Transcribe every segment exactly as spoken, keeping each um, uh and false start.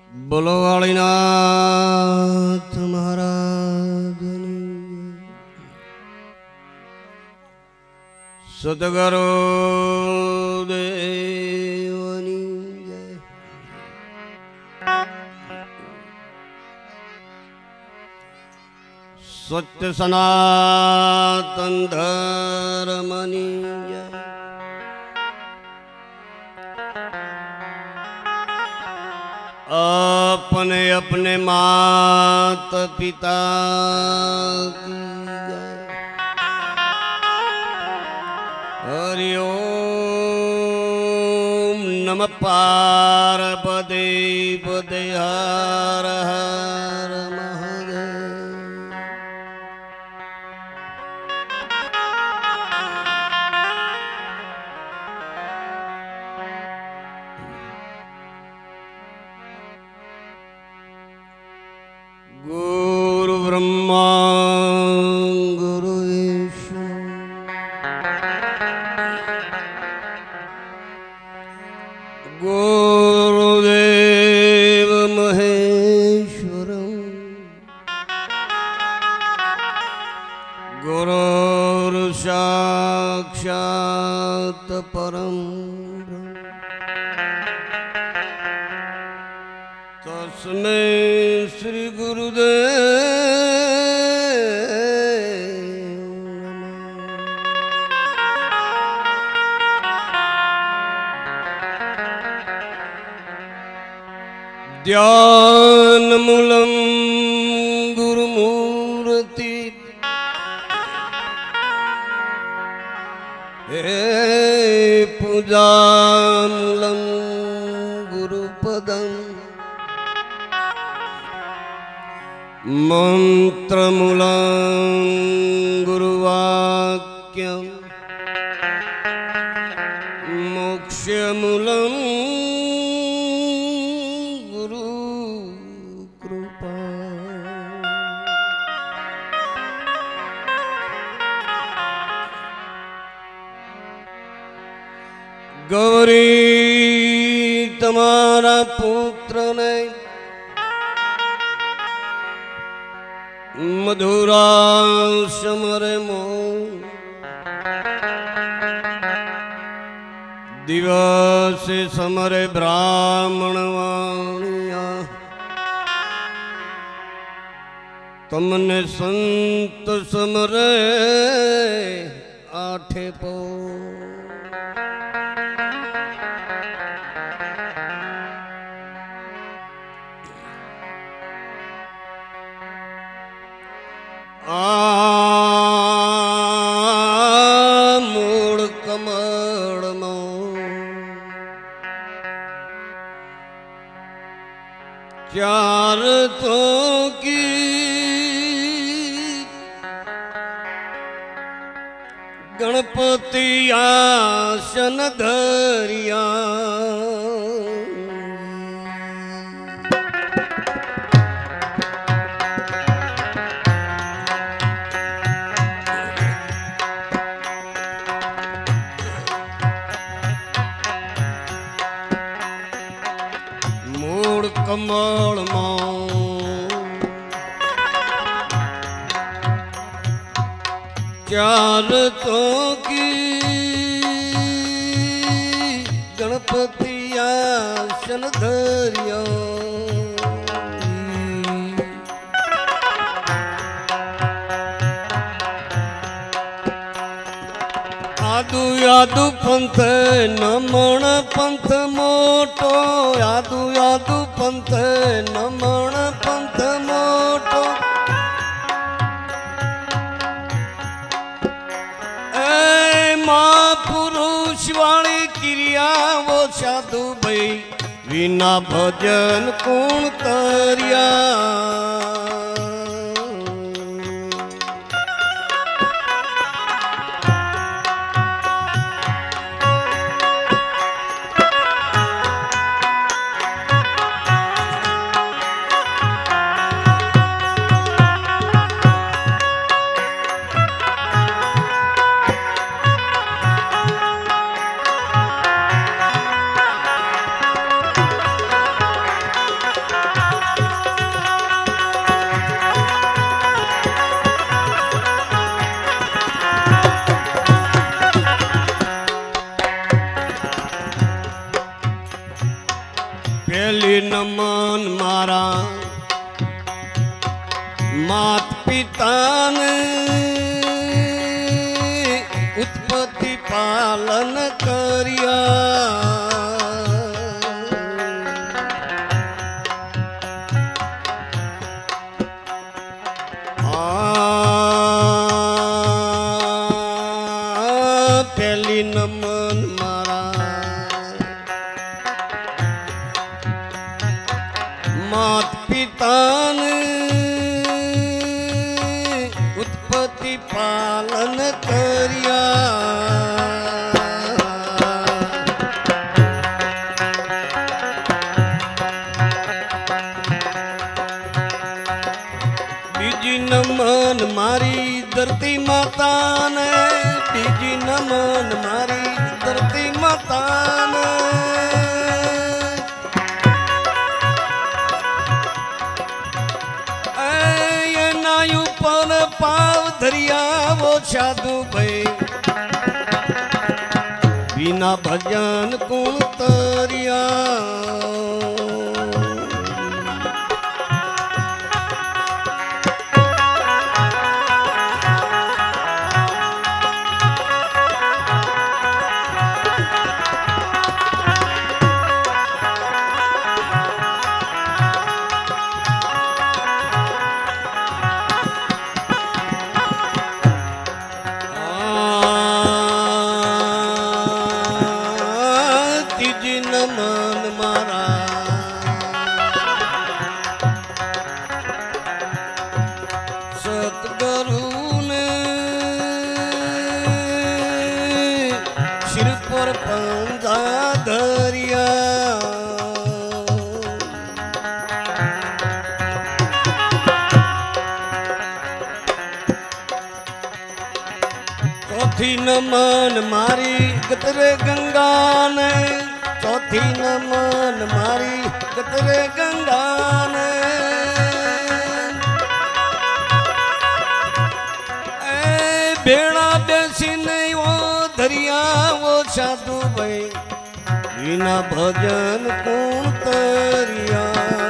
बोलो वालीनाथ महाराज सतगुरु देवनी जय। सत्य सनातन धर्मनी जय। अपने अपने मात पिता की जय। हरि ओम नमः पार्वती पते हर हर महादेव। गुरु ब्रह्मा गुरु विष्णु गुरुदेव महेश्वरम् गुरुर् साक्षात् परं ब्रह्म तस्मै श्री गुरुदेव ध्यान मूलम गुरुमूर्ति हे पूजामूलम गुरुपदम मंत्रमूलम गुरुवाक्यम मोक्षमूलम गौरी तुम्हारा पुत्र ने मधुरा समर मो दिवस समर ब्राह्मण वाणिया तुमने संत समरे आठे पो मूल कमल मो चार तो की गणपति आसन धरिया कमल चार तो की गणपति आसन धरिया आदु यादु पंथ नमण पंथ मोटो यादु यादु पंथ नमण पंथ मोटो ए महापुरुष वाली क्रिया वो साधु भाई बिना भजन कौन तरिया પેલી નમન મારા માત પિતાને ઉત્પત્તિ પાલન કર્યા પેલી નમન મારા માત પિતાને ઉત્પત્તિ પાલન કર્યા બીજી નમન મારી ધરતી માતાને બીજી નમન મારી ધરતી માતાને એના ઉપર પાવ ધરિયાવો સાધુ ભાઈ વિના ભજન કુણ તરિયા નમન મારા સતગુરુને શિર પર પંજા ધર્યા ચોથી નમન મારી ગતરે ગંગાને ચોથી નમન મારી ગતરે ગંગાને એ ભેળા બેસીને ઓ ધરિયાવો સાધુ ભાઈ વિના ભજન કોણ તરિયા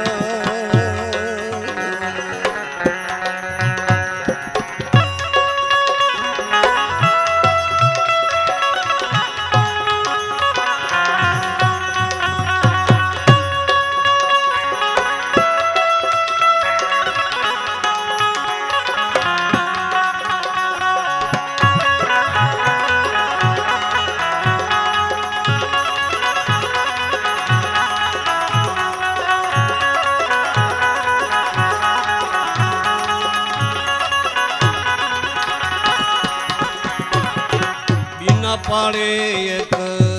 પાડે એક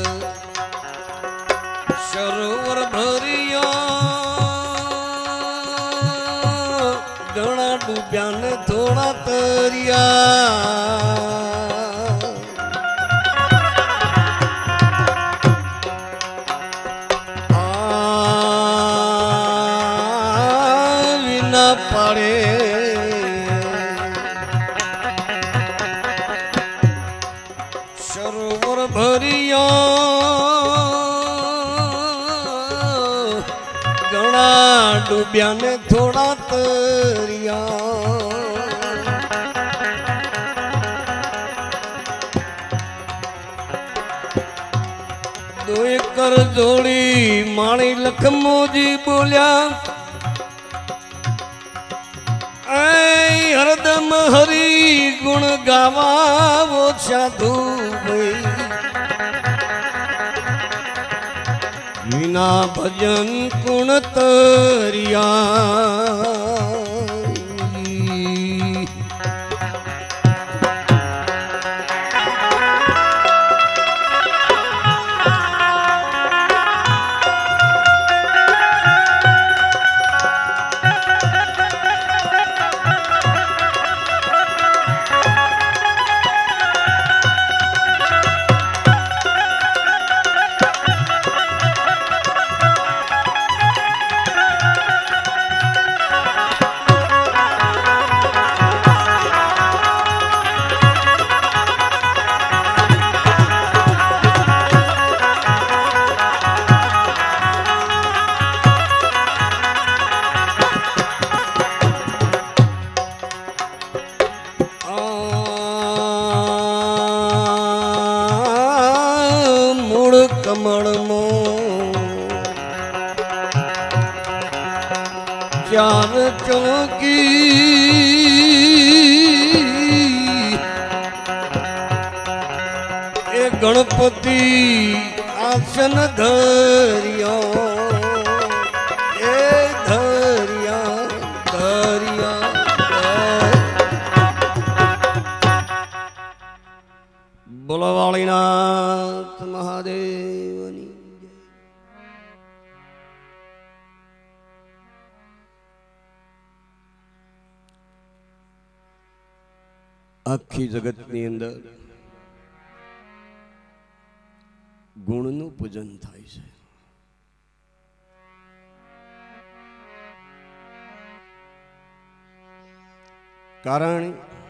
સરોવર ભર્યા ઘણા ડૂબ્યા ને થોડા તરિયા વિના પાડે સરોવર ભર્યા ઘણા ડૂબ્યા ને થોડા તરિયા દો એકર જોડી માણી લખમોજી બોલ્યા હરદમ હરી ગુણ ગાવા સાધુ ભાઈ વિના ભજન કુણ તરિયા चार चौकी ए गणपति आसन धरिया ए धरिया धरिया बोलो वालीनाथ महादेवनी आखी जगतनी अंदर गुणનું પૂજન થાય છે. કારણ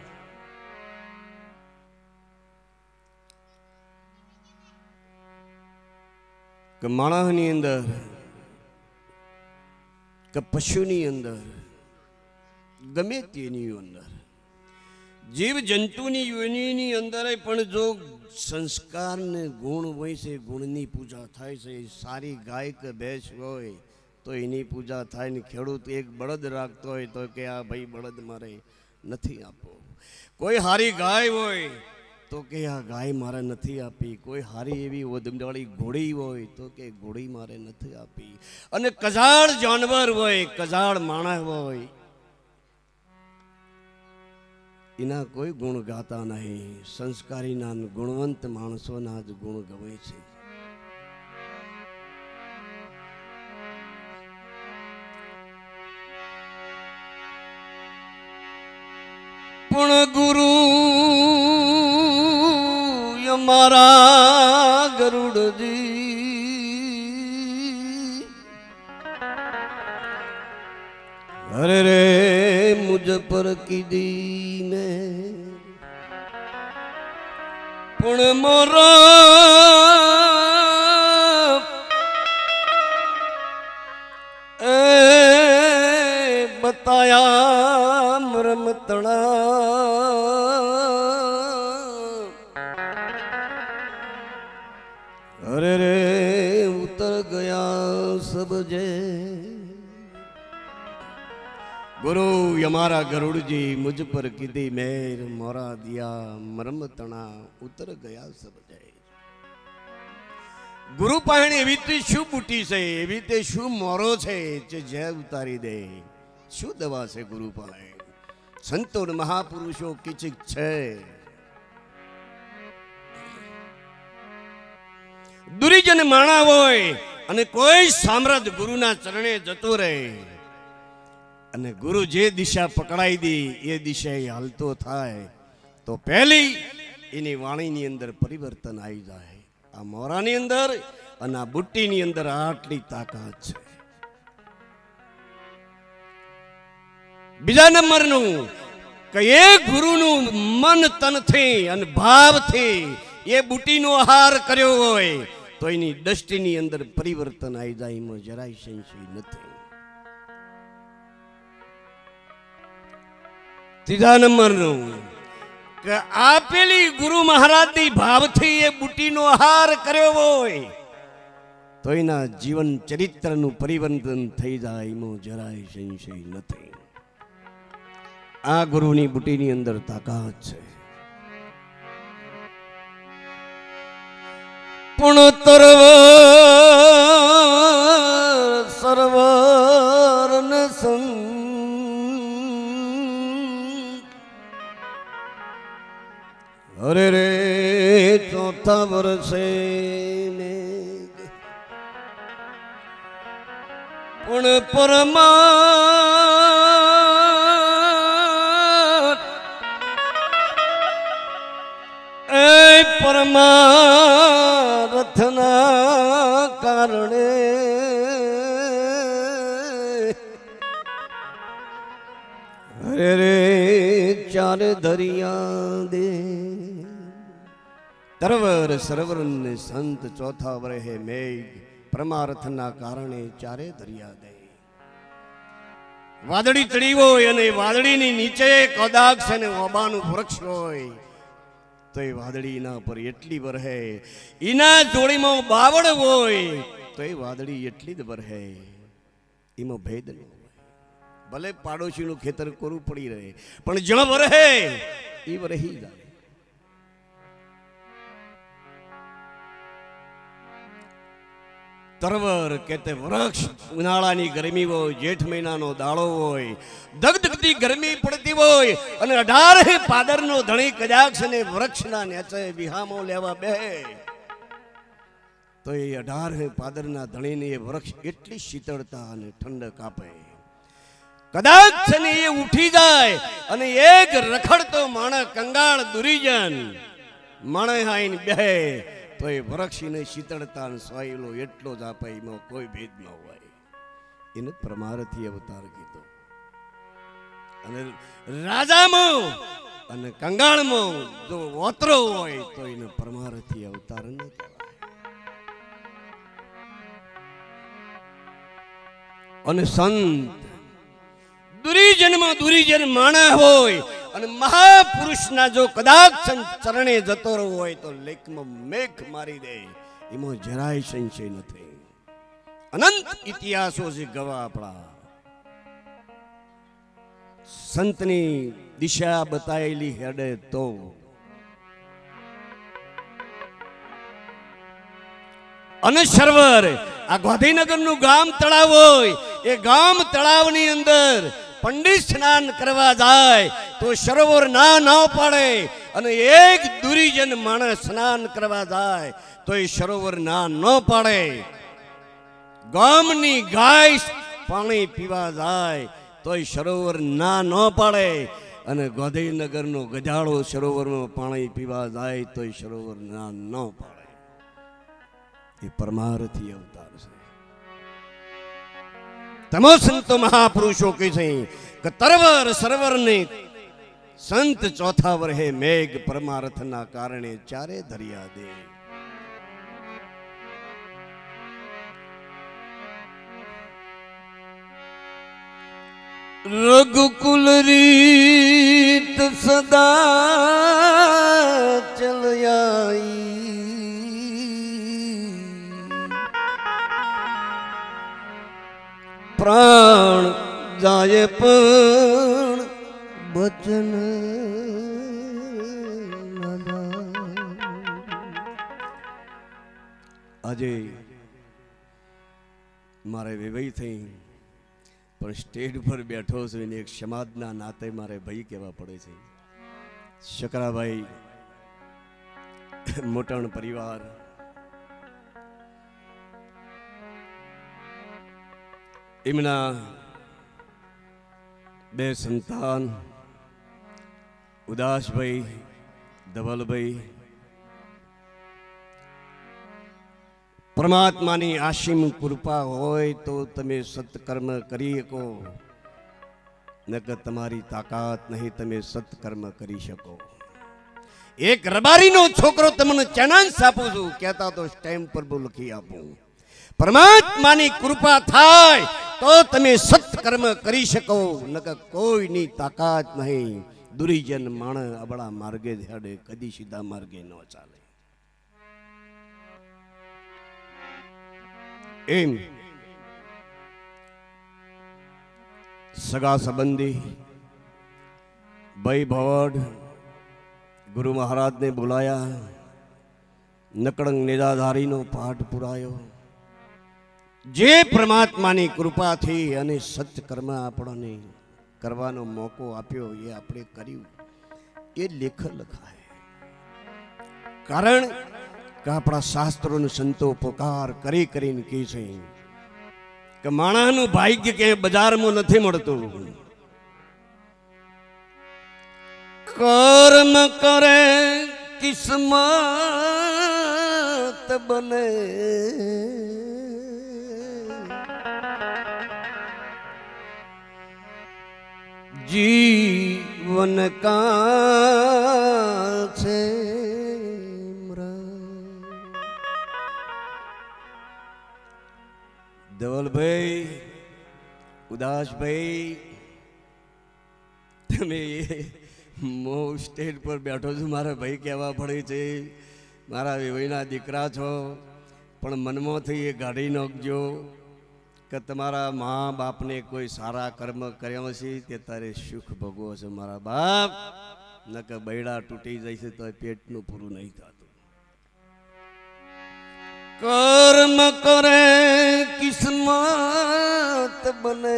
કે માણસની અંદર કે પશુની અંદર ગમે તેની અંદર જીવ જંતુની યોનિની અંદર પણ જો સંસ્કાર ને ગુણ હોય છે, ગુણની પૂજા થાય છે. સારી ગાય કે ભેંસ હોય તો એની પૂજા થાય ને ખેડૂત એક બળદ રાખતો હોય તો કે આ ભાઈ બળદ મારે નથી આપો. કોઈ હારી ગાય હોય તો કે આ ગાય મારે નથી આપી. કોઈ હારી એવી ઓદમડાળી ઘોડી હોય તો કે ઘોડી મારે નથી આપી. અને કજાળ જાનવર હોય, કજાળ માણસ હોય, એના કોઈ ગુણ ગાતા નહીં. સંસ્કારીના ગુણવંત માણસોના જ ગુણ ગવે છે. પણ ગુરુ અમારા ગરુડજી અરે રે મુझ પર કીધી મેં પણ મોરા એ બતાયા મરમતણા અરે રે ઉતર ગયા સબ જે गुरु यमारा गरुड़ जी मुझ पर कीधी मेर मोरा दिया मरम तना उतर गया सब जय. गुरु पाहणे एवी ते शू बूटी છે, એવી તે શું મોરો છે જે જય ઉતારી દે. શું દવા છે ગુરુ પાસે? સંતો મહાપુરુષો કિચિક છે. દુરીજન માણા હોય અને કોઈ સામ્રાજ્ય ગુરુના ચરણે જતો રહે અને ગુરુ જે દિશા પકડાઈ દી એ દિશાએ હાલતો થાય તો પહેલી એની વાણીની અંદર પરિવર્તન આવી જાય. આ મોરાની અંદર અને આ બુટ્ટીની અંદર આટલી તાકાત છે. બીજા નંબરનું કે એ ગુરુનું મન તનથી અને ભાવથી એ બુટ્ટીનો આહાર કર્યો હોય તો એની દ્રષ્ટિની અંદર પરિવર્તન આવી જાય. એમાં જરાય સંશય નથી. ત્રીજા નંબરનું કે આપેલી ગુરુ મહારાજની ભાવથી એ બુટ્ટીનો આહાર કર્યો હોય તો એના જીવન ચરિત્રનું પરિવર્તન થઈ જાય. એમાં જરાય સંશય નથી. આ ગુરુની બુટ્ટીની અંદર તાકાત છે. પણ તરવર સરવર ને સંગ અરે રે ચોથા વર્ષે પણ પરમા એ પરમાર્થના કારણે અરે રે ચારે દરિયા દે તરવર સરોવર ને સંત ચોથા વરહે મેઘ પરમાર્થના કારણે ચારે દરિયા દે. વાદળી ચડી હોય અને વાદળીની નીચે કદાક્ષ અને ઓબાનું વૃક્ષ હોય તો એ વાદળીના પર એટલી વરહે. એના જોડીમાં બાવળ હોય તો એ વાદળી એટલી જ વરહે. એમાં ભેદ ન હોય. ભલે પાડોશીનું ખેતર કોરું પડી રહે પણ જ્યાં વરહે એ વરહી જાય. તરવર કે તે વૃક્ષ ઉનાળાની ગરમી હોય, જેઠ મહિનાનો દાડો હોય, ધગધગતી ગરમી પડતી હોય અને અઢારે પાદરનો ધણી કદાચ ને વૃક્ષના નેચે વિહામો લેવા બે તો એ અઢારે પાદરના ધણીને એ વૃક્ષ એટલી શીતળતા અને ઠંડક આપે. કદાચ છે ને એ ઉઠી જાય અને એક રખડતો માણસ કંગાળ દુરીજન માણે આઈને બે તો એ વૃક્ષને શીતળતા સ્વાયેલો એટલો જ આપે, એમાં કોઈ ભેદ ન હોય. એને પ્રમારથી અવતાર કીધો. અને રાજામાં અને કંગાળમાં જો ઓતરો હોય તો એને પ્રમારથી અવતાર ન કહેવાય. અને સંત દુરીજનમાં દુરીજન માણા હોય અને મહાપુરુષના જો કદાચ ચરણે જતો રહ્યો હોય તો લેખમાં મેઘ મારી દે, એમાં જરાય સંશય નથી. અનંત ઇતિહાસો છે ગવા આપણા સંતની દિશા બતાયેલી હેડે તો અને સરોવર આ ગાંધીનગરનું ગામ તળાવ હોય, એ ગામ તળાવની અંદર પંડિત સ્નાન કરવા જાય તો સરોવર ના ના પાડે અને એક દુરીજન માણસ સ્નાન કરવા જાય તો એ સરોવર ના ન પાડે. ગામની ગાય પાણી પીવા જાય તો એ સરોવર ના ન પાડે અને ગાંધીનગરનો ગજાળો સરોવરમાં પાણી પીવા જાય તો એ સરોવર ના ન પાડે. એ પરમારથી અવતાર છે. તમો સંતો મહાપુરુષો કહે છે કે તરવર સરોવર ને સંત ચોથા વર્ષે મેઘ પરમાર્થના કારણે ચારે ધર્યા દે. રઘુકુલ રીત સદા ચલયાઈ પ્રાણ જાય પણ બચન આજે મારે વિવય થઈ પણ સ્ટેજ પર બેઠો છું એને એક સમાજના નાતે મારે ભાઈ કહેવા પડે છે. શકરાભાઈ મોટણ પરિવાર એમના બે સંતાન ઉદાસભાઈ ધવલભાઈ પરમાત્માની આશીમ કૃપા હોય તો તમે સત્કર્મ કરી શકો, નકર તમારી તાકાત નહીં તમે સત્કર્મ કરી શકો. એક રબારીનો છોકરો તમને ચેલેન્જ આપું છું, કહેતા તો સ્ટેમ્પ પર લખી આપું. પરમાત્માની કૃપા થાય તો તમે સત્કર્મ કરી શકો, નકર કોઈની તાકાત નહીં. દુરીજન માણસ અબળા માર્ગે હેડે, કદી સીધા માર્ગે ન ચાલે. એમ સગા સંબંધી ભાઈ ભવડ ગુરુ મહારાજને બોલાયા, નકળંગ નિરાધારીનો પાઠ પુરાયો. જે પરમાત્માની કૃપાથી અને સત્કર્મ આપણને કરવાનો મોકો આપ્યો એ આપણે કર્યું, એ લેખ લખાય. કારણ કે આપણા શાસ્ત્રોને સંતો પોકાર કરી કરીને કહે છે કે માણસનું ભાગ્ય ક્યાંય બજારમાં નથી મળતું. કર્મ કરે કિસ્મત બને, જીવન કા છે ધવલભાઈ ઉદાસભાઈ. તમે હું સ્ટેજ પર બેઠો છું, મારા ભાઈ કહેવા પડે છે, મારા વિવયના દીકરા છો, પણ મનમાંથી એ કાઢી નાખજો કે તમારા મા બાપને કોઈ સારા કર્મ કર્યા છે તે તારે સુખ ભોગવો છે મારા બાપ, ન કે બૈડા તૂટી જાય છે તો પેટનું પૂરું નહીં થતું. કર્મ કરે કિસ્મત બને,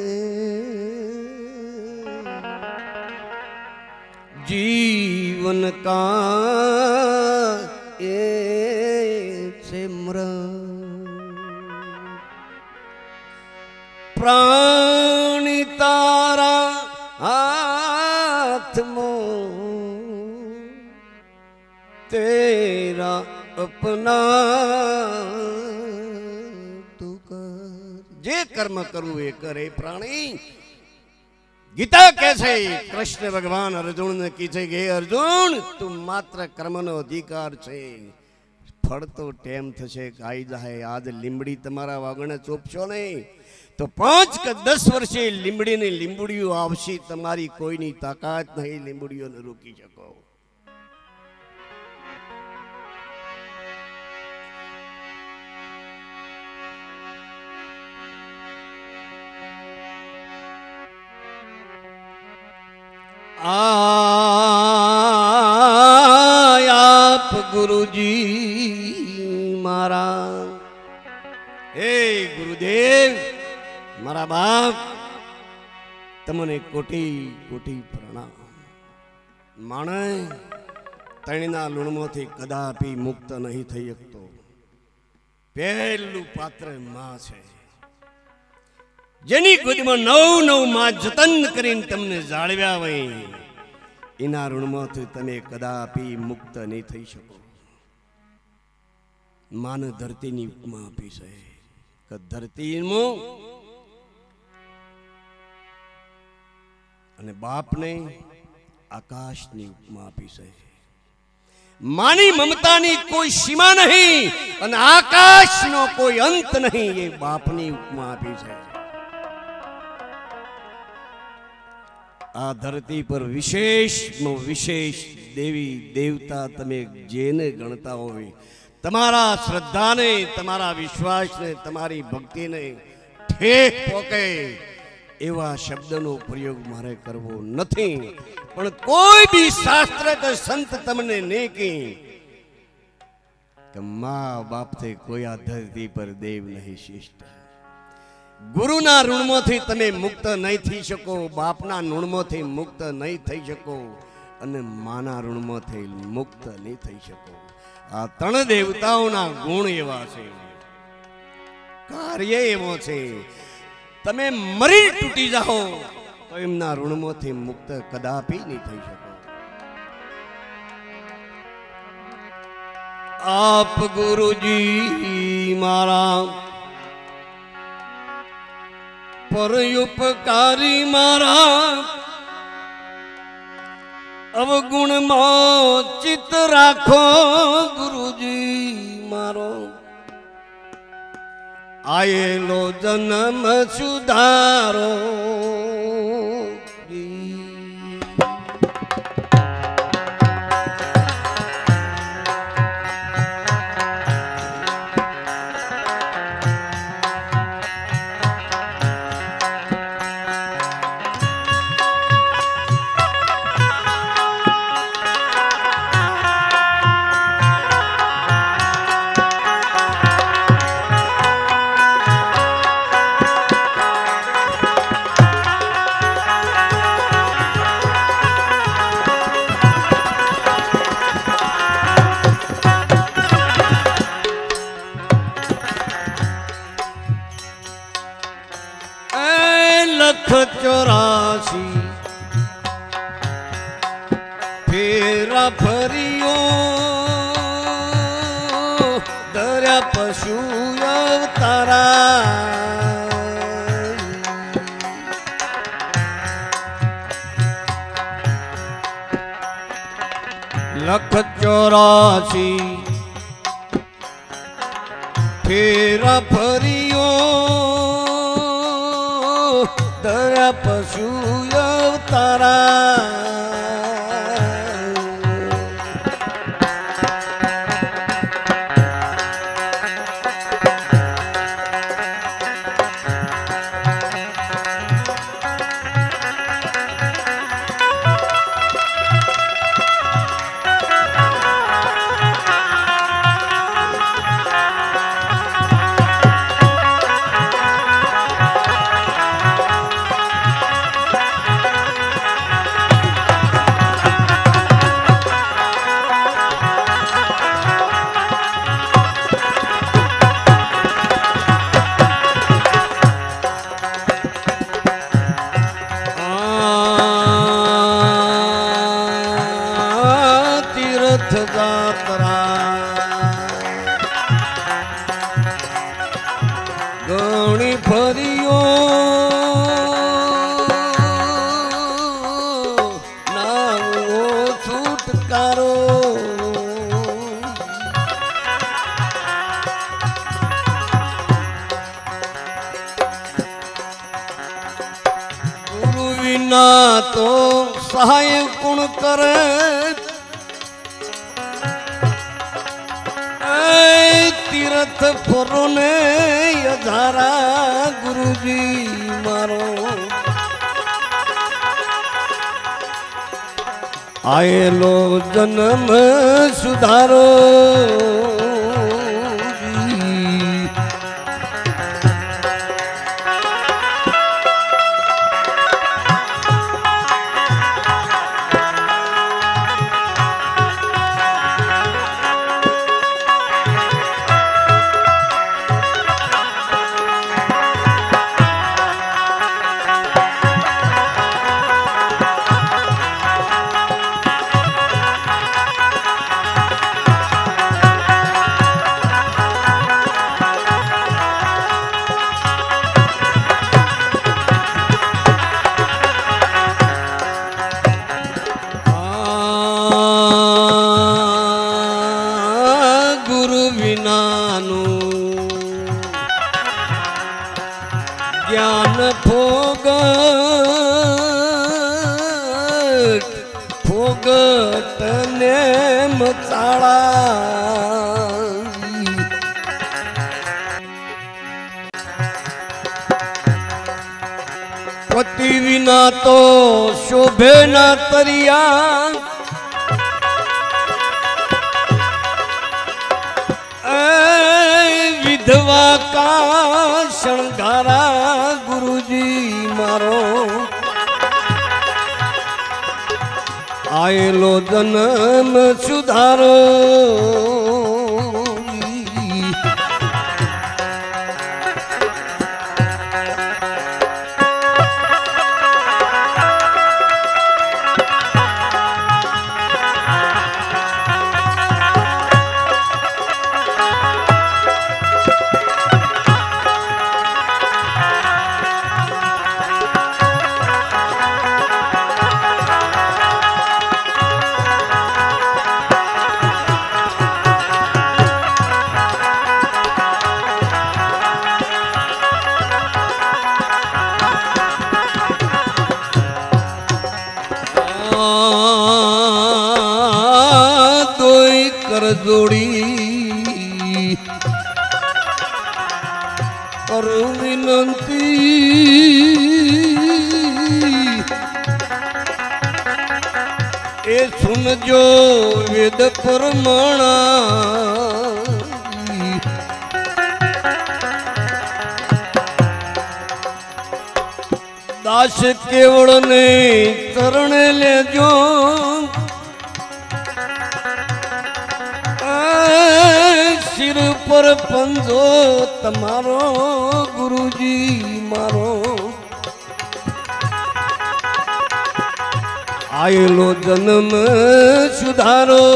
जीवन का ये से मरण, प्राणी तारा हाथ में तेरा अपना तू कर. जे कर्म करू ये करे प्राणी. गीता कैसे कृष्ण भगवान अर्जुन ने कीधे के अर्जुन तू मात्र कर्म नो अधिकार छे, फल तो टेम थशे खाई जाए. आज લીંબડી તમારા વાગણે ચોપશો નહીં તો પાંચ કે દસ વર્ષે લીંબડીની લીંબડીઓ આવશે. તમારી કોઈની તાકાત નહીં લીંબડીઓને રોકી શકો. आप गुरुजी मारा, हे गुरुदेव मारा बाप, तमने कोटी कोटी प्रणाम. माणे तणीना लूणमोथी कदापि मुक्त नहीं थई शकतो. पहेलुं पात्र मां छे, જેની ગોદમાં નવ નવ માં જતન કરીને તમને જાળવ્યા હોય, એના ઋણમાંથી તમે કદાપી મુક્ત નહીં થઈ શકો. માને ધરતીની ઉપમા આપી છે કે ધરતીમાં અને બાપને આકાશની ઉપમા આપી છે. માની મમતાની કોઈ સીમા નહીં અને આકાશનો કોઈ અંત નહીં, એ બાપની ઉપમા આપી છે. આ ધરતી પર વિશેષ વિશેષ દેવી દેવતા તમે જેને ગણતા હોય, તમારા શ્રદ્ધાને, તમારા વિશ્વાસને, તમારી ભક્તિને ઠેક પોકે એવા શબ્દનો પ્રયોગ મારે કરવો નથી. પણ કોઈ બી શાસ્ત્ર કે સંત તમને નહીં કહે કે મા બાપથી કોઈ આ ધરતી પર દેવ નહીં શિષ્ટ. ગુરુના ઋણમાંથી તમે મુક્ત નહીં થઈ શકો, બાપના ઋણમાંથી મુક્ત નહીં થઈ શકો અને માના ઋણમાંથી મુક્ત નહીં થઈ શકો. આ ત્રણ દેવતાઓના ગુણ એવા છે, કાર્ય એવો છે. તમે મરી તૂટી જાઓ તો એમના ઋણમાંથી મુક્ત કદાપી નહીં થઈ શકો. આપ ગુરુજી મારા પરોપકારી મારા, અવગુણમાં ચિત્ત રાખો ગુરુજી મારો. આયેલો જન્મ સુધારો. ચોરાસી ફેરા ફર્યો દર્યા પશુ અવતારા. લખ ચોરાસી ફેરા ફર્યો દયા પશુ અવતારા. વિના તો સહાય કોણ કરે તીર્થ ફરો ને યધારા ગુરુજી મારો આયેલો જન્મ સુધારો જ્ઞાન ફોગટ ફોગટ ને મચાળા પતિ વિના તો શોભે ના તરિયા વિધવા કા શણગારા ગુરુજી મારો આયેલો જન્મ સુધારો જોડી કરું વિનંતી એ સુનજો વેદ પરમાણા દાસ કેવળ ને ચરણ લેજો સિર પર પંજો તમારો ગુરુજી મારો આયેલો જન્મ સુધારો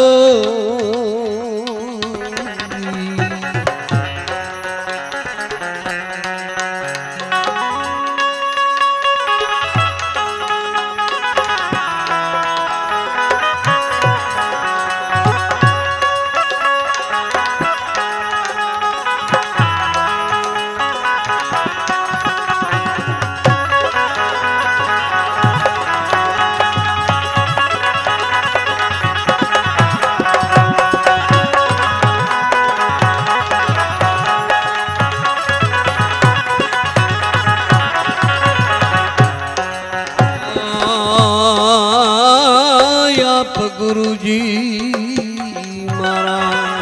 ગુરુજી મારા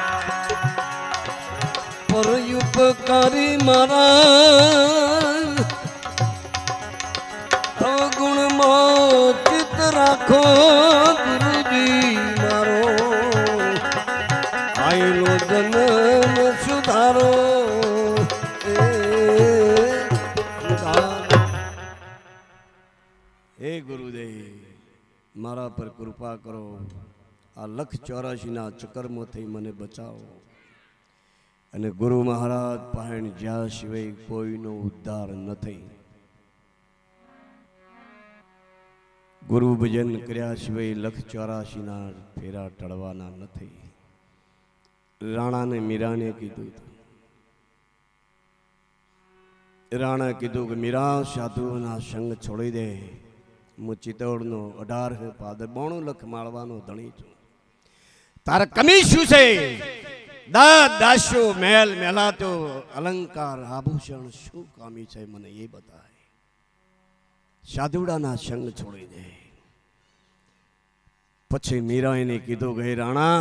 પર ઉપકારી મારા અવગુણમાં ચિત્ત રાખો ગુરુજી મારો આયેલો જન્મ સુધારો હે ગુરુદેવ મારા પર કૃપા કરો આ લખ ચોરાશીના ચક્કરમાંથી મને બચાવો અને ગુરુ મહારાજ પાસે જ્યાં સિવાય કોઈનો ઉદ્ધાર નથી ગુરુ ભજન કર્યા સિવાય લખ ચોરાશીના ફેરા ટળવાના નથી રાણાને મીરાને કીધું રાણા કીધું કે મીરા સાધુઓના સંગ છોડી દે હું ચિત્તોડનો અઢાર પાદર બોણું લખ માળવાનો ધણી છું. તારા કમી શું છે? દાદ દાસ્યો મેલ મેલાતો અલંકાર આભૂષણ શું કામી છે મને એ બતાય. સાધુડાના સંગ છોડી દે. પછી મીરાએ કીધું ગઈ રાણા,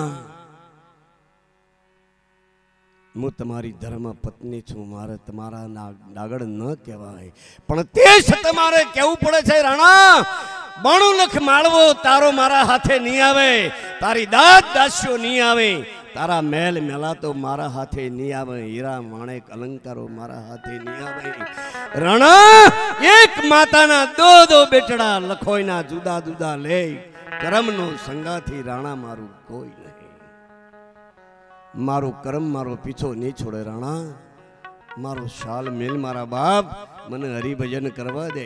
હું તમારી ધર્મ પત્ની છું, મારે તમારા નાગડ ન કહેવાય, પણ તે તમારે કેવું પડે છે રાણા. બાણું લખ માળવો તારો મારા હાથે નહીં આવે, તારી દાદ દાસ્યો નહીં આવે, તારા મેલ મેલાતો મારા હાથે નહીં આવે, હીરા માણેક અલંકારો મારા હાથે નહીં આવે. રાણા એક માતાના દો દો બેટડા લખોઈના જુદા જુદા લે, કરમનો સંગાથી રાણા મારું કોઈ નહીં. મારું કર્મ મારો પીછો નહીં છોડે રાણા. મારો શાલ મેલ મારા બાપ, મને હરિભજન કરવા દે.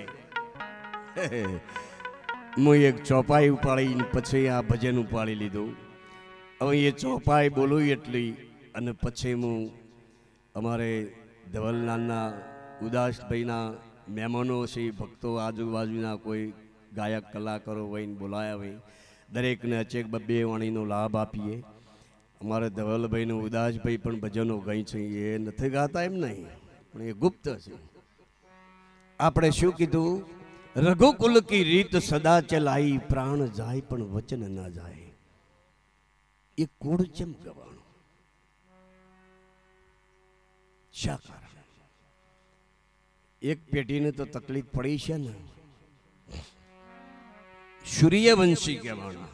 હું એક ચોપાઈ ઉપાડી પછી આ ભજન ઉપાડી લીધું. હવે એ ચોપાઈ બોલું એટલી અને પછી હું અમારે ધવલનાથના ઉદાસભાઈના મહેમાનો છે, ભક્તો આજુબાજુના કોઈ ગાયક કલાકારો વહીને બોલાયા હોય, દરેકને અચેક બબ્બે વાણીનો લાભ આપીએ. અમારે ધવલભાઈને ઉદાસભાઈ પણ ભજનો ગઈ છે, એ નથી ગાતા એમ નહીં, પણ એ ગુપ્ત છે. આપણે શું કીધું? રઘુકુલ કી રીત સદા ચલાઈ, પ્રાણ જાય પણ વચન ના જાય. એ કોડ ચમ ગવાનું? શા કારણ? એક પેટીને તો તકલીફ પડી છે ને. સૂર્યવંશી કહેવાના.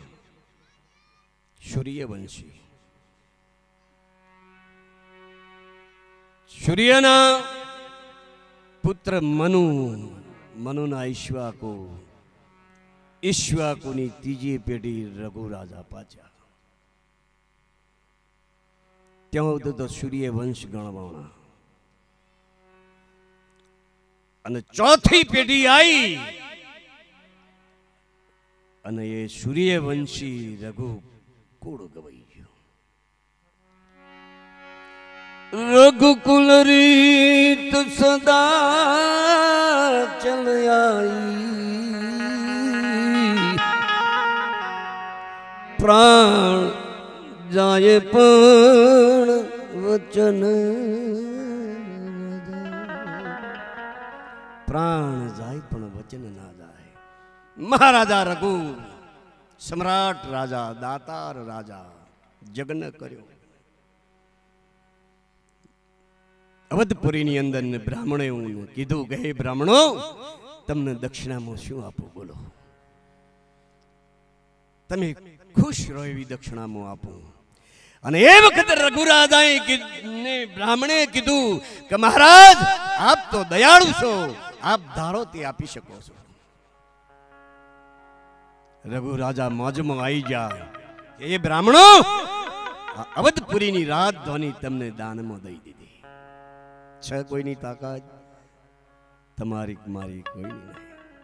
સૂર્યવંશી સૂર્યના પુત્ર મનુ, મનુના ઈશ્વાકુ, ઈશ્વાકુની ત્રીજી પેઢી રઘુ રાજા પાછા. ત્યાં સુધી તો સૂર્ય વંશ ગણવાના. અને ચોથી પેઢી આવી અને એ સૂર્યવંશી રઘુ કુળ ગવાઈ ગયો. રઘુકુલ રીત સદા ચલ આઈ, પ્રાણ જાય પણ વચન, પ્રાણ જાય પણ વચન ના જાય. મહારાજા રઘુ સમ્રાટ રાજા, દાતાર રાજા, જગ્ન કર્યો. અવધપુરીની અંદર બ્રાહ્મણે કીધું કે હે બ્રાહ્મણો, તમને દક્ષિણામાં શું આપો બોલો? તમે ખુશ રહો એવી દક્ષિણામાં આપો. અને એ વખતે રઘુરાજાએ બ્રાહ્મણે કીધું કે મહારાજ આપ તો દયાળુ છો, આપ ધારો તે આપી શકો છો. રઘુ રાજા મોજમાં આવી જાય. એ બ્રાહ્મણો, અવધપુરીની રાજધાની તમને દાનમાં દઈ દીધી છે. કોઈની તાકાત તમારી મારી કોઈ નહીં.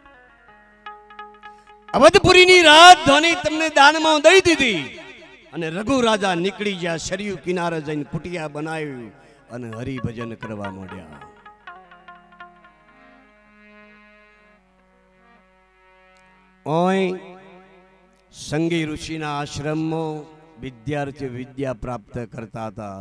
અવધપુરીની રાજધાની તમને દાનમાં દઈ દીધી. અને રઘુ રાજા નીકળી ગયા, સરયુ કિનારે જઈને કુટિયા બનાવ્યું અને હરિભજન કરવા માંડ્યા. ઓય સંગી ઋષિના આશ્રમમાં વિદ્યાર્થીઓ વિદ્યા પ્રાપ્ત કરતા હતા.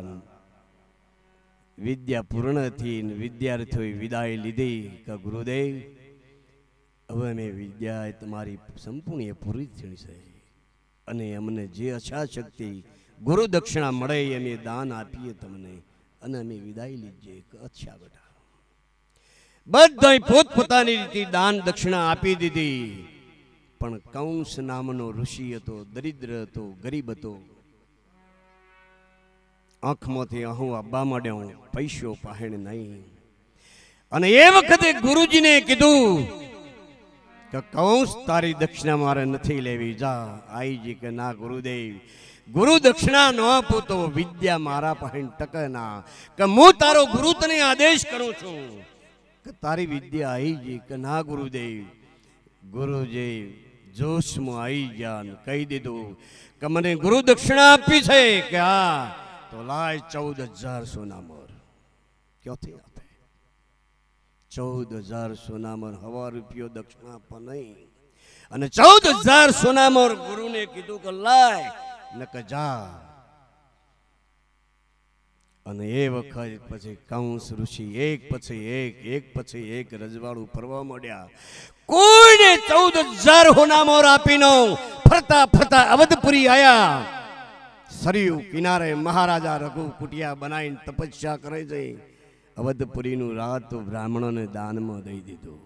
વિદ્યા પૂર્ણ થઈ, વિદ્યાર્થીઓએ વિદાય લીધી કે ગુરુદેવ હવે મેં વિદ્યા તમારી સંપૂર્ણ પૂરી થઈ છે અને અમને જે અચ્છાશક્તિ ગુરુ દક્ષિણા મળે અમે દાન આપીએ તમને અને અમે વિદાય લીજીએ. અચ્છા બેટા. બધાય પોતપોતાની રીતે દાન દક્ષિણા આપી દીધી. પણ કંસ નામનો ઋષિ હતો, દરિદ્ર હતો, ગરીબ હતો. આંખમાંથી આહું આવવા માંડ્યો, પૈસો પહેણ નહીં. અને એ વખતે ગુરુજીને કીધું કે કંસ તારી દક્ષિણા મારે નથી લેવી, જા. આઈજી કે ના ગુરુદેવ, ગુરુ દક્ષિણા ન આપું તો વિદ્યા મારા પહેણ ટકે ના. કે હું તારો ગુરુ તને આદેશ કરું છું કે તારી વિદ્યા આઈજી. કે ના ગુરુદેવ. ગુરુજી જોશમાં આવી ગયા ને કહી દીધું કે મને ગુરુ દક્ષિણા આપી છે. કે હા તો લાય ચૌદ હજાર સોનામર. ક્યાંથી આપે? ચૌદ હજાર સોનામર. હવા રૂપિયો દક્ષિણા આપવા નહીં. અને ચૌદ હજાર સોનામોર ગુરુને કીધું કે લાય નક જા. અને એ વખત પછી કંસ ઋષિ એક પછી એક એક પછી એક રજવાડું ફરવા માંડ્યા. કોઈને ચૌદ હજાર હોનામોર આપીનો ફરતા ફરતા અવધપુરી આયા. સરયુ કિનારે મહારાજા રઘુ કુટિયા બનાવીને તપસ્યા કરે છે. અવધપુરીનું રાત બ્રાહ્મણોને દાનમાં દઈ દીધું.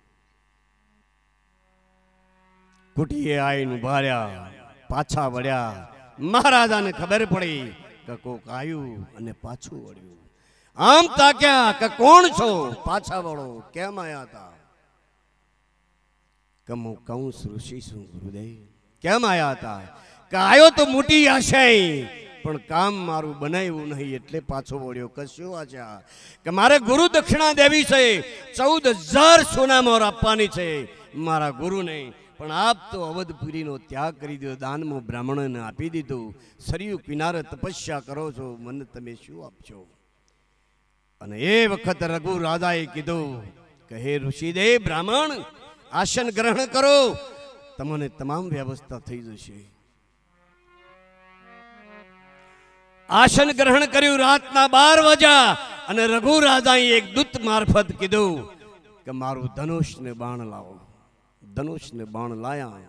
કુટીએ આવીને ઉભા રહ્યા, પાછા વળ્યા. મહારાજાને ખબર પડી કે કોક આવ્યું અને પાછું વળ્યું. આમ તાક્યા કે કોણ છો, પાછા વળો, કેમ આયા હતા? કે હું કંસ ઋષિ છું ગુરુદેવ. કેમ આયા હતા? કે આયો તો મોટી આશા, પણ કામ મારું બનાવ્યું નહીં એટલે પાછો વળ્યો. કશું આશા કે મારે ગુરુ દક્ષિણા દેવી છે, ચૌદ હજાર સોનામોર આપવાની છે મારા ગુરુને. પણ આપ તો અવધપુરીનો ત્યાગ કરી દો, દાનમાં બ્રાહ્મણોને આપી દીધું. સરયુ કિનારે તપસ્યા કરો છો, મને તમે શું આપશો? અને એ વખત રઘુ રાજાએ કીધું કે હે ઋષિદેવ બ્રાહ્મણ, આસન ગ્રહણ કરો, તમને તમામ વ્યવસ્થા થઈ જશે. આસન ગ્રહણ કર્યું. રાતના બાર વાગ્યા અને રઘુ રાજાએ એક દૂત મારફત કીધું કે મારું ધનુષ ને બાણ લાવો. ધનુષ ને બાણ લાયા.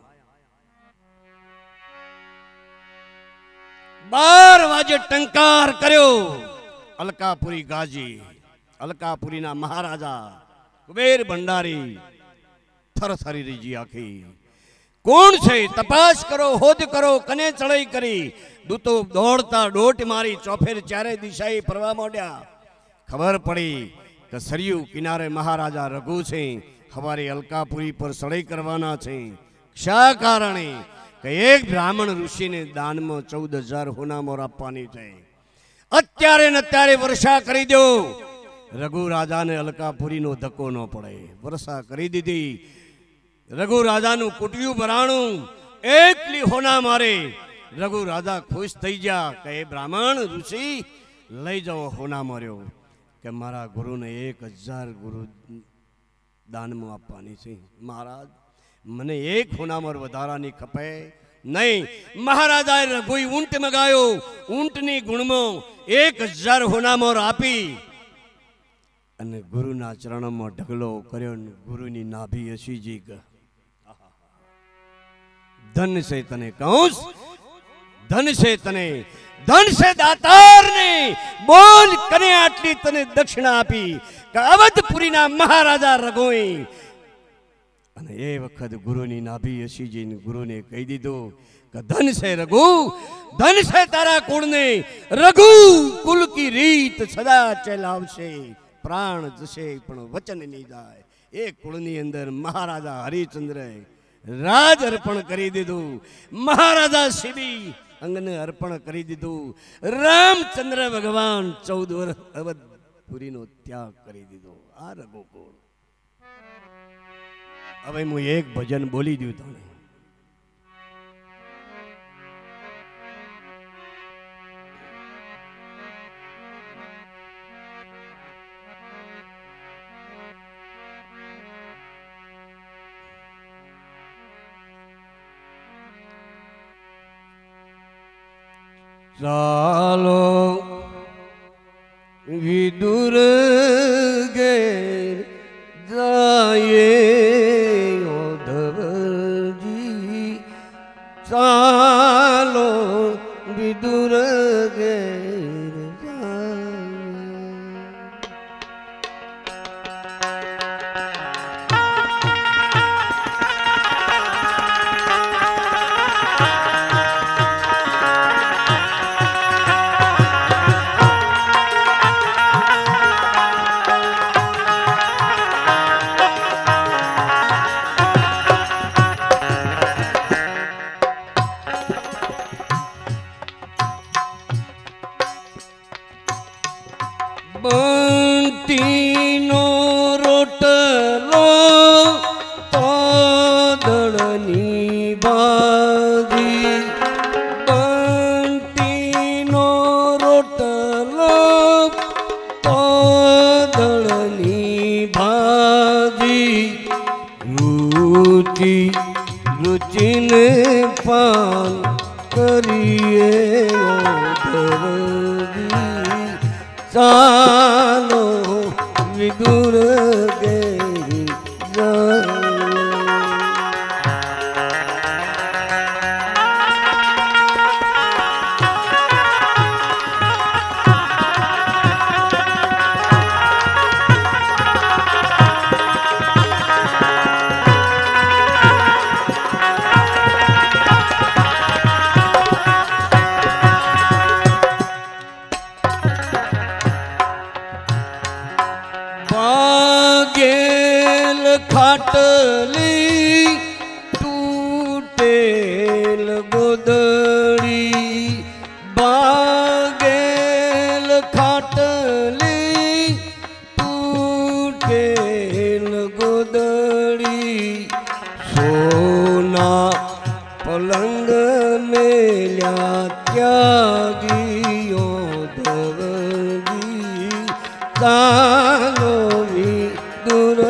બાર વાગે ટંકાર કર્યો. અલકાપુરી ગાજી, અલકાપુરીના મહારાજા કુબેર ભંડારી થરથરી રીજી આખી. કોણ છે? તપાસ કરો, હોદ કરો. કને ચડાઈ કરી? દૂતો દોડતા દોટ મારી ચોફેર ચારે દિશાએ ફરવા માંડ્યા. ખબર પડી કે સરયુ કિનારે મહારાજા રઘુ છે, હવારે અલકાપુરી પર ચડાઈ કરવાના છે. શા કારણે? કે એક બ્રાહ્મણ ઋષિને દાનમાં ચૌદ હજાર હોનામોર આપવાની છે. અત્યારે ને અત્યારે વર્ષા કરી દો. રઘુ રાજાને અલકાપુરીનો ધક્કો ન પડે. વર્ષા કરી દીધી. રઘુ રાજાનું કુટિયું ભરાણું, એકલી હોના મારે. રઘુ રાજા ખુશ થઈ ગયા કે એ બ્રાહ્મણ ઋષિ લઈ જાઓ હોના માર્યો. કે મારા ગુરુને એક હજાર ગુરુ દાનમાં આપવાની છે. મહારાજ મને એક હોનામોર વધારાની ખપે નહીં. મહારાજાએ રઘુએ ઊંટ મગાયો. ઊંટની ગુણમાં એક હજાર હોનામોર આપી અને ગુરુના ચરણોમાં ઢગલો કર્યો. ગુરુની નાભી હસીજી કે ધન છે તને કંસ, ધન છે તને, ધન છે દાતારને. બોલ કને આટલી તને દક્ષિણા આપી? કે અવધપુરીના મહારાજા રઘુએ. અને એ વખત ગુરુની નાભી હસીજીને ગુરુને કહી દીધું કે ધન છે રઘુ, ધન છે તારા કુળને. રઘુ કુલ કી રીત સદા ચલાવશે. પ્રાણ જશે પણ વચન નહીં જાય. એ કુળની અંદર મહારાજા હરિચંદ્રએ રાજ અર્પણ કરી દીધું. મહારાજા શિબી અંગને અર્પણ કરી દીધું. રામચંદ્ર ભગવાન ચૌદ વર્ષ અવધપુરીનો ત્યાગ કરી દીધો. આ રઘુકુળ. હવે હું એક ભજન બોલી દઉં તમને. ચાલો વિદુર ઘેર જાયે ઓધવજી. ચાલો વિદુર ઘેર જાયે. બંટીનો રોટલો તોદળની બાજી. બંટીનો રોટલો તોદળની બાજી. રૂચી रुचिने पान करिए चालो विदुर गई खाटली टूटेल गोदड़ी बागेल खाटली टूटेल गोदड़ी सोना पलंग मेल्या त्यागियो दवगी चालो भी दूर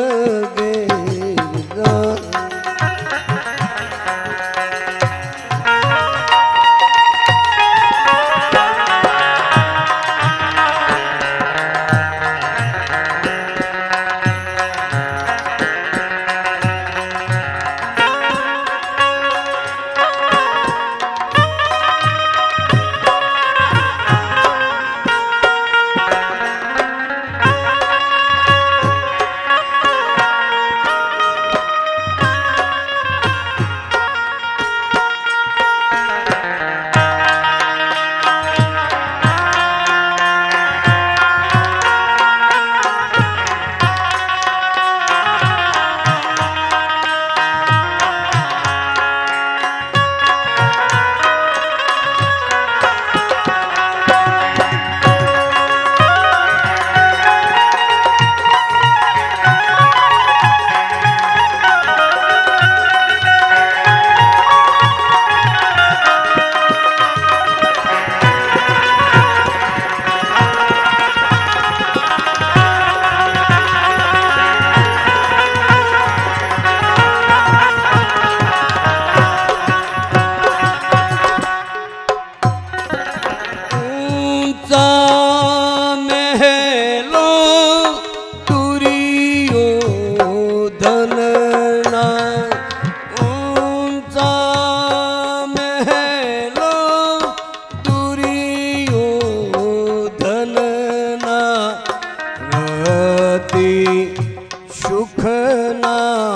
सुखना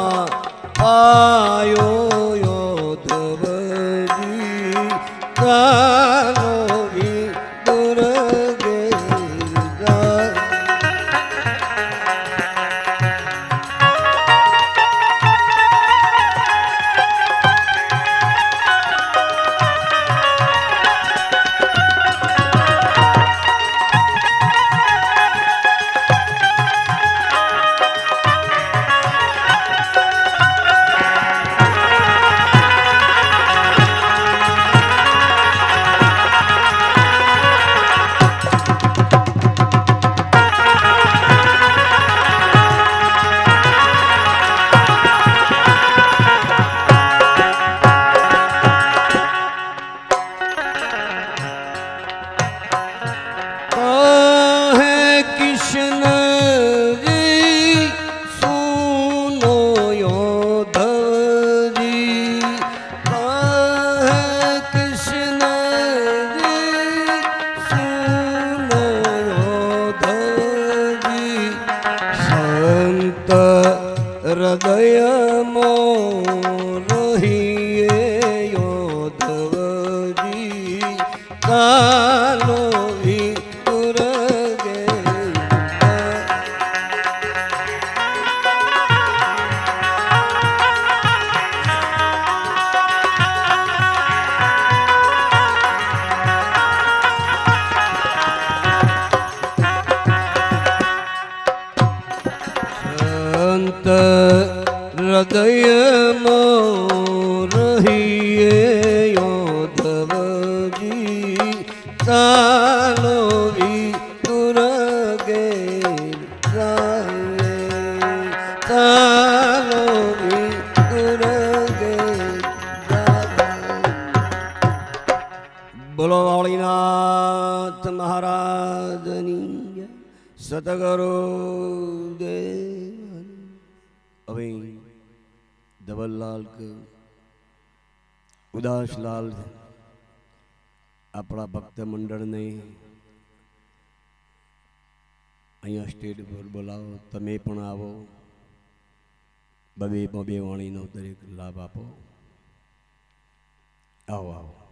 पायो योधवजी चालो भी दूर गेगा हृदय मो रहिए योधवजी कालो भी दूर हृदय मो रहिए योधवजी चालो भी दूर गे चालो भी दूर गे। સતગરો દેવ હવે ધવલલાલ કે ઉદાસલાલ આપણા ભક્ત મંડળને અહીંયા સ્ટેજ પર બોલાવો. તમે પણ આવો, બબે બબે વાણીનો દરેક લાભ આપો. આવો આવો.